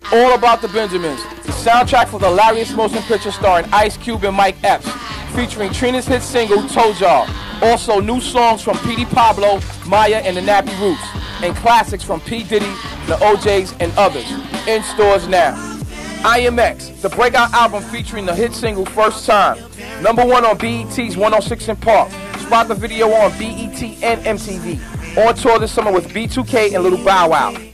All About the Benjamins, the soundtrack for the hilarious motion picture starring Ice Cube and Mike Epps, featuring Trina's hit single, Told Y'all. Also, new songs from P.D. Pablo, Maya, and the Nappy Roots, and classics from P. Diddy, the OJs, and others. In stores now. IMX, the breakout album featuring the hit single First Time. #1 on BET's 106 in Park. Spot the video on BET and MTV. On tour this summer with B2K and Little Bow Wow.